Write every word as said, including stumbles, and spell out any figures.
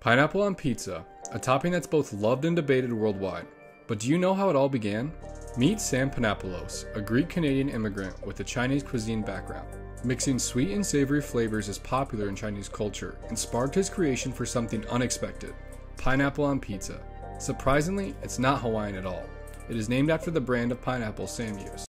Pineapple on pizza, a topping that's both loved and debated worldwide. But do you know how it all began? Meet Sam Panopoulos, a Greek-Canadian immigrant with a Chinese cuisine background. Mixing sweet and savory flavors is popular in Chinese culture and sparked his creation for something unexpected: pineapple on pizza. Surprisingly, it's not Hawaiian at all. It is named after the brand of pineapple Sam used.